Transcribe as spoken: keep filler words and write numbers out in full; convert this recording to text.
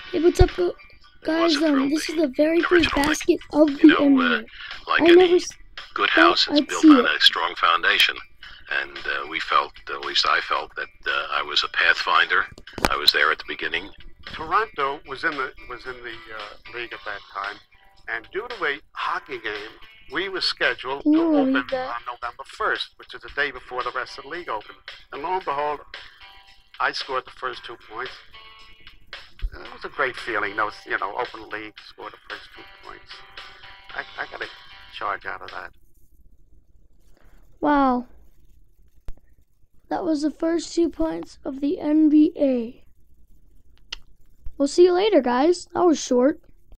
Hey, what's up, gu- It guys? was a Um, thrill this is being the very first original, Nick. basket of You the know, uh, N B A. like I never any s- good thought house, it's I'd built see on it. a strong foundation. And uh, we felt, at least I felt, that uh, I was a pathfinder. I was there at the beginning. Toronto was in the was in the uh, league at that time, and due to a hockey game, we were scheduled Can to you open read that? on November first, which is the day before the rest of the league opened. And lo and behold, I scored the first two points. It was a great feeling. Those, you know, open the league, scored the first two points. I, I got a charge out of that. Wow. That was the first two points of the N B A. We'll see you later, guys. That was short.